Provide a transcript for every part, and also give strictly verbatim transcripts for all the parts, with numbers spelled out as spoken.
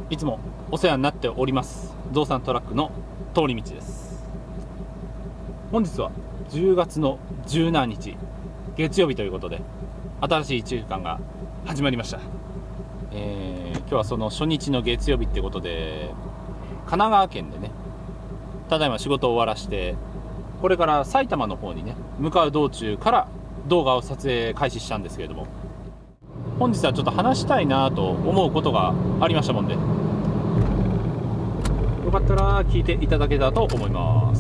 いつもお世話になっておりますゾウさんトラックの通り道です。本日はじゅうがつのじゅうしちにち月曜日ということで、新しいいっしゅうかんが始まりました。えー、今日はその初日の月曜日ってことで、神奈川県でね、ただいま仕事を終わらしてこれから埼玉の方にね向かう道中から動画を撮影開始したんですけれども、本日はちょっと話したいなと思うことがありましたもんで、よかったら聞いていただけたらと思います。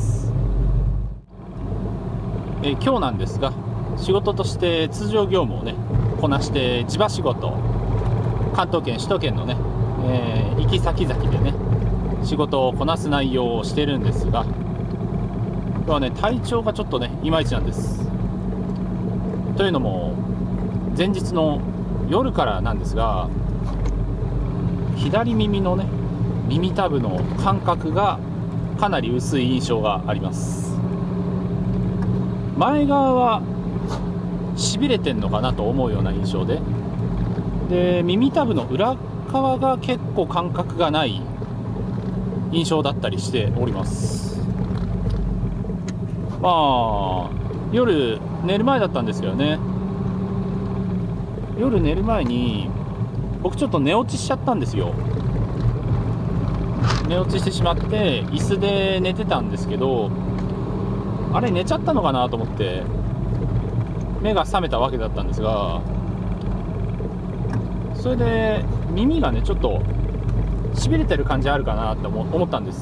え今日なんですが、仕事として通常業務をねこなして地場仕事、関東圏首都圏のね、えー、行き先々でね仕事をこなす内容をしてるんですが、今日はね体調がちょっとねいまいちなんです。というのも前日の夜からなんですが、左耳のね耳たぶの感覚がかなり薄い印象があります。前側はしびれてんのかなと思うような印象で、で耳たぶの裏側が結構感覚がない印象だったりしております。まあ夜寝る前だったんですけどね、夜寝る前に僕ちょっと寝落ちしちゃったんですよ。寝落ちしてしまって椅子で寝てたんですけど、あれ寝ちゃったのかなと思って目が覚めたわけだったんですが、それで耳がねちょっとしびれてる感じあるかなって思ったんです。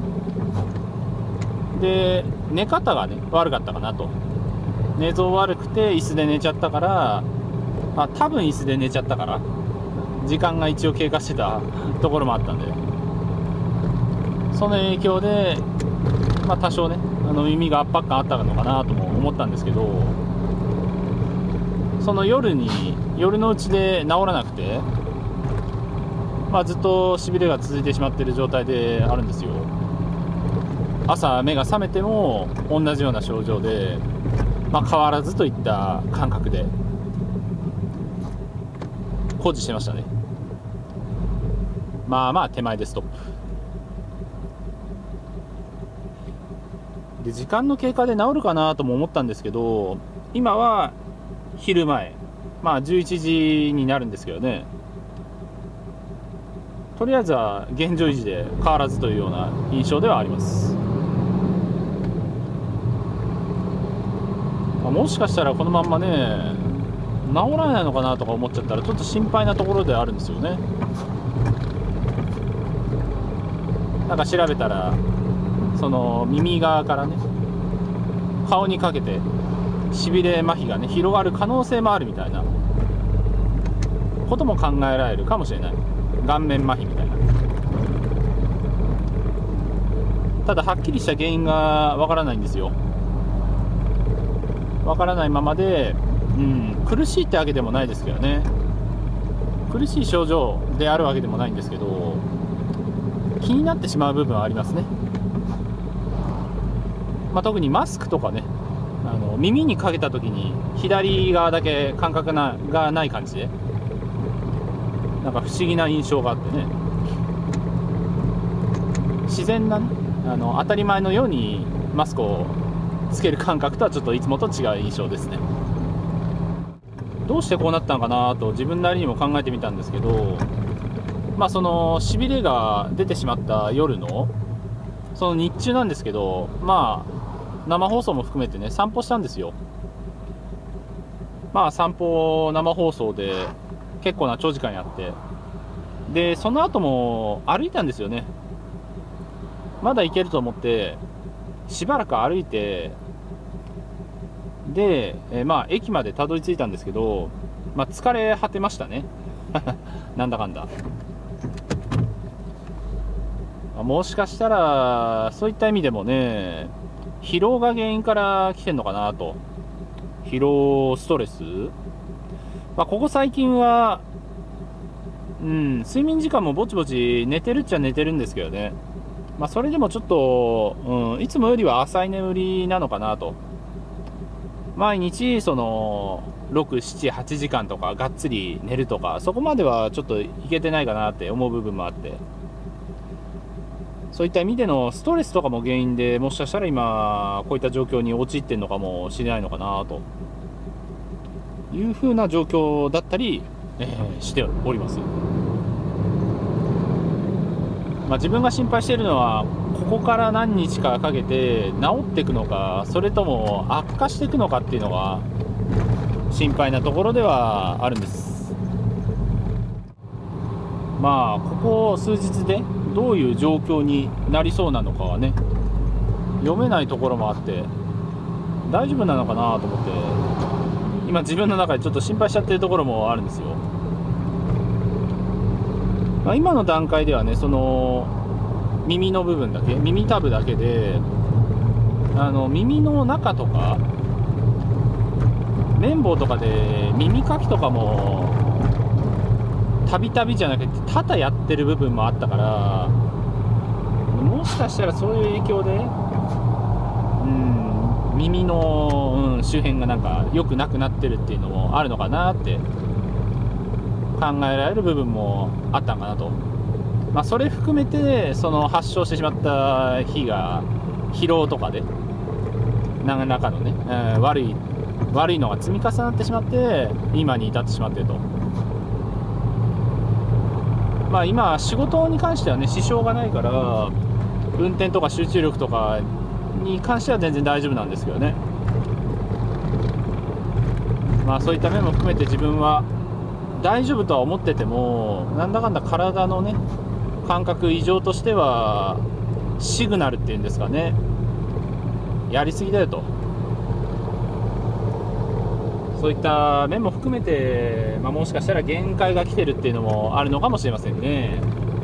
で寝方がね悪かったかなと、寝相悪くて椅子で寝ちゃったから、あ多分椅子で寝ちゃったから時間が一応経過してたところもあったんで、その影響で、まあ、多少ねあの耳が圧迫感あったのかなとも思ったんですけど、その夜に夜のうちで治らなくて、まあ、ずっとしびれが続いてしまっている状態であるんですよ。朝目が覚めても同じような症状で、まあ、変わらずといった感覚で工事してましたね。まあまあ手前でストップで、時間の経過で治るかなとも思ったんですけど、今は昼前、まあじゅういちじになるんですけどね、とりあえずは現状維持で変わらずというような印象ではあります。もしかしたらこのまんまね治らないのかなとか思っちゃったらちょっと心配なところであるんですよね。なんか調べたらその耳側からね顔にかけてしびれ麻痺がね広がる可能性もあるみたいなことも考えられるかもしれない。顔面麻痺みたいな。ただはっきりした原因がわからないんですよ。わからないままで、うん、苦しいってわけでもないですけどね、苦しい症状であるわけでもないんですけど、気になってしまう部分はありますね。まあ、特にマスクとかね、あの耳にかけた時に左側だけ感覚ながない感じで、なんか不思議な印象があってね、自然なねあの当たり前のようにマスクをつける感覚とはちょっといつもと違う印象ですね。どうしてこうなったのかなと自分なりにも考えてみたんですけど、まあそのしびれが出てしまった夜のその日中なんですけど、まあ生放送も含めてね散歩したんですよ。まあ散歩生放送で結構な長時間やって、でその後も歩いたんですよね。まだ行けると思ってしばらく歩いて、で、えー、まあ駅までたどり着いたんですけど、まあ、疲れ果てましたねなんだかんだ。もしかしたらそういった意味でもね疲労が原因から来てんのかなと。疲労ストレス、まあ、ここ最近はうん睡眠時間もぼちぼち寝てるっちゃ寝てるんですけどね、まあ、それでもちょっと、うん、いつもよりは浅い眠りなのかなと。 毎日そのろく、しち、はちじかんとかがっつり寝るとか、そこまではちょっといけてないかなって思う部分もあって、そういった意味でのストレスとかも原因で、もしかしたら今こういった状況に陥ってんのかもしれないのかなというふうな状況だったり、えー、しております。まあ、自分が心配しているのは、ここから何日かかけて治っていくのか、それとも悪化していくのかっていうのが心配なところではあるんです。まあここ数日でどういう状況になりそうなのかはね、読めないところもあって大丈夫なのかなと思って、今自分の中でちょっと心配しちゃってるところもあるんですよ。まあ、今の段階ではね、その耳の部分だけ、耳たぶだけで、あの耳の中とか綿棒とかで耳かきとかもたびたびじゃなくて多々やってる部分もあったから、もしかしたらそういう影響で、うん、耳の、うん、周辺がなんか良くなくなってるっていうのもあるのかなって考えられる部分もあったんかなと。まあ、それ含めてその発症してしまった日が疲労とかで何らかのね、えー、悪い悪いのが積み重なってしまって今に至ってしまっていると。まあ今仕事に関してはね支障がないから、運転とか集中力とかに関しては全然大丈夫なんですけどね。まあそういった面も含めて自分は大丈夫とは思ってても、なんだかんだ体のね感覚異常としてはシグナルっていうんですかね、やりすぎだよと、そういった面も含めて、まあ、もしかしたら限界が来てるっていうのもあるのかもしれませんね。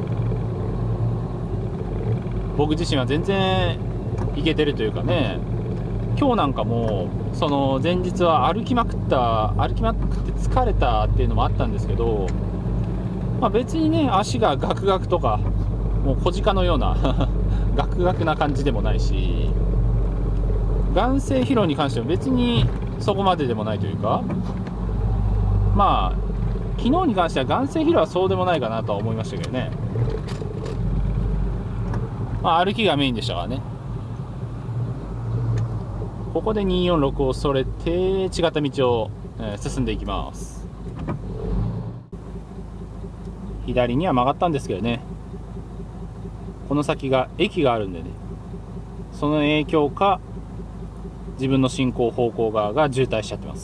僕自身は全然いけてるというかね、今日なんかもその前日は歩きまくった歩きまくって疲れたっていうのもあったんですけど、まあ、別にね足がガクガクとかもう小鹿のようなガクガクな感じでもないし、眼性疲労に関しては別にそこまででもないというか、まあ昨日に関しては眼性疲労はそうでもないかなとは思いましたけどね。まあ歩きがメインでしたからね。ここでにーよんろくをそれて違った道を、えー、進んでいきます。左には曲がったんですけどね、この先が駅があるんでね、その影響か自分の進行方向側が渋滞しちゃってます。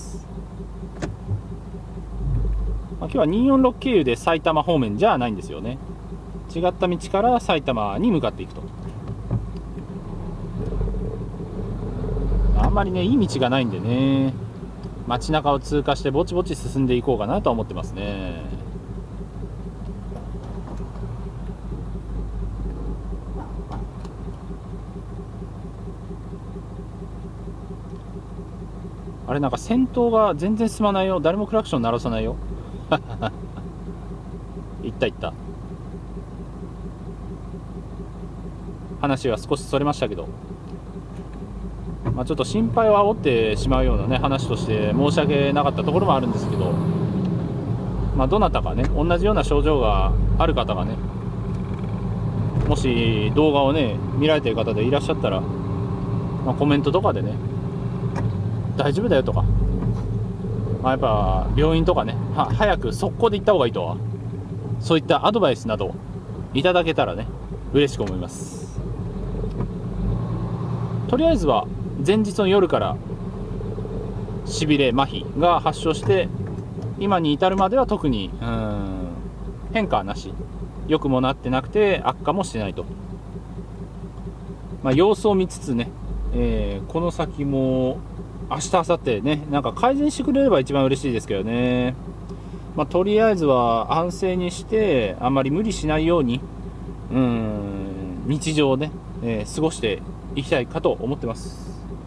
まあ、今日はにーよんろく経由で埼玉方面じゃないんですよね。違った道から埼玉に向かっていくと。あんまりねいい道がないんでね、街中を通過してぼちぼち進んでいこうかなと思ってますね。あれなんか先頭が全然進まないよ、誰もクラクション鳴らさないよいったいった。話は少しそれましたけど、まあ、ちょっと心配を煽ってしまうようなね話として申し訳なかったところもあるんですけど、まあ、どなたかね同じような症状がある方がね、もし動画をね見られている方でいらっしゃったら、まあ、コメントとかでね大丈夫だよとか、まあ、やっぱ病院とかねは早く速攻で行った方がいいとは、そういったアドバイスなどいただけたらね嬉しく思います。とりあえずは前日の夜からしびれ麻痺が発症して、今に至るまでは特にうーん変化はなし、良くもなってなくて悪化もしてないと、まあ、様子を見つつね、えー、この先も明日明後日ねなんか改善してくれれば一番嬉しいですけどね。まあ、とりあえずは安静にしてあんまり無理しないようにうーん日常をね、えー、過ごしていきたいかと思ってます。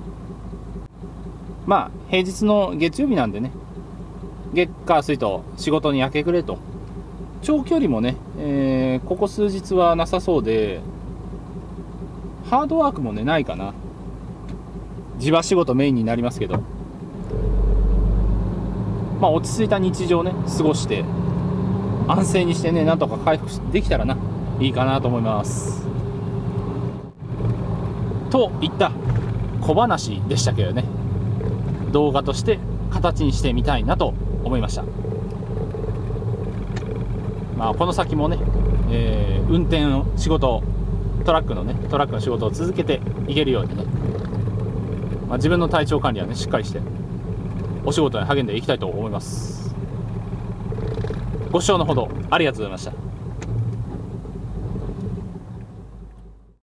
まあ平日の月曜日なんでね、月火水と仕事に明け暮れと、長距離もね、えー、ここ数日はなさそうで、ハードワークもねないかな。地場仕事メインになりますけど、 まあ、落ち着いた日常ね過ごして安静にしてね、なんとか回復できたらないいかなと思います。といった小話でしたけどね、動画として形にしてみたいなと思いました。まあ、この先もね、えー、運転の仕事をトラックのねトラックの仕事を続けていけるようにね、まあ、自分の体調管理はねしっかりしてお仕事に励んでいきたいと思います。ご視聴のほどありがとうございました。